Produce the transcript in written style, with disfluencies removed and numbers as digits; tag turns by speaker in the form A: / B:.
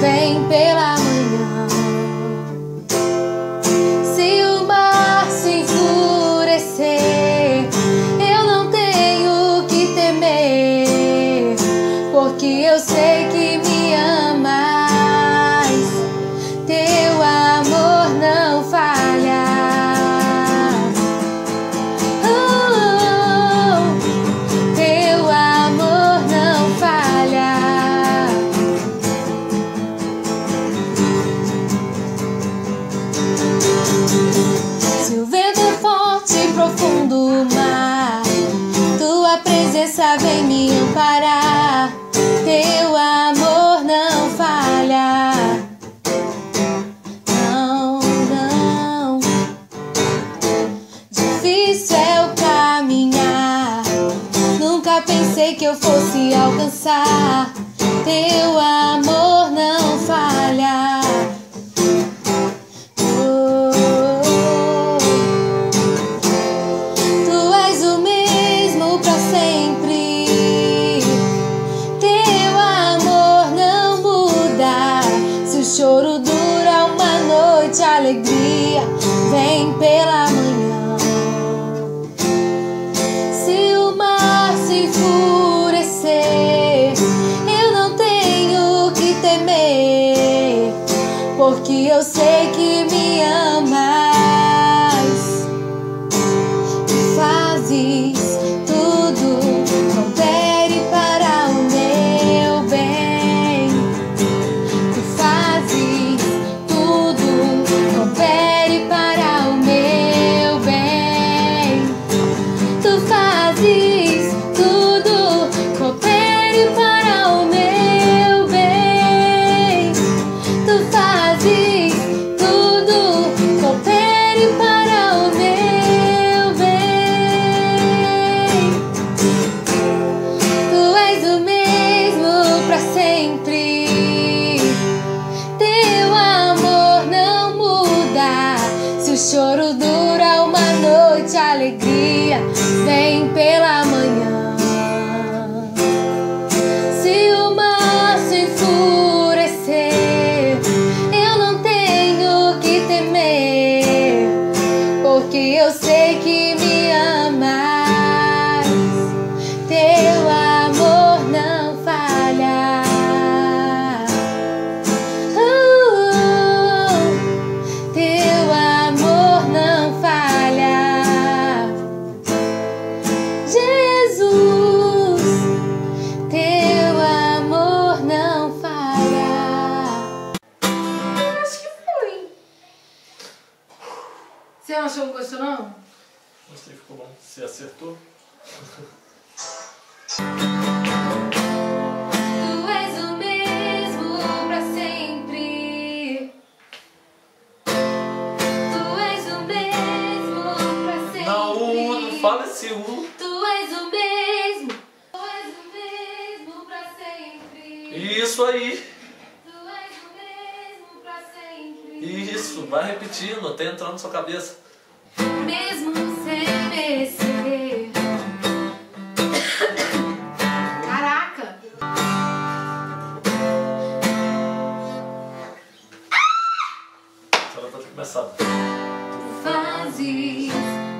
A: vem pela manhã. Se o mar se enfurecer, eu não tenho que temer, porque eu sei que me amas. Teu amor não falha. Teu amor não falha. Se o vento é forte e profundo o mar, tua presença vem me amparar. Teu amor não falha. Não, não. Difícil é o caminhar, nunca pensei que eu fosse alcançar. Teu amor não falha. Tu és o mesmo pra sempre. Teu amor não muda. Se o choro dura uma noite, a alegria vem pela manhã. Se o mar se enfurecer, eu não tenho que temer, porque eu sei que me amas. Tu fazes tudo, coopere para o meu bem. Tu fazes tudo, coopere para o meu bem. Tu fazes tudo, coopere para o meu bem. Tu fazes tudo, coopere para o meu bem. Tu és o mesmo pra sempre. Teu amor não muda. Se o choro dura uma noite, a alegria vem pela manhã. Se o mar se enfurecer, eu não tenho que temer, porque eu sei que me amas. Teu amor não falha. Teu amor não falha. Jesus, teu amor não falha. Acho que foi. Você não achou que gostou, não?
B: Gostei, ficou bom. Você acertou?
A: Tu és o mesmo pra sempre. Tu és o mesmo pra sempre.
B: Não fala esse
A: Tu és o mesmo. Tu és o mesmo pra sempre.
B: Isso aí.
A: Tu és o mesmo pra sempre.
B: Isso, vai repetindo até entrar na sua cabeça.
A: Mesmo sem merecer. Caraca!
B: Só pra ter começado.
A: Tu fazes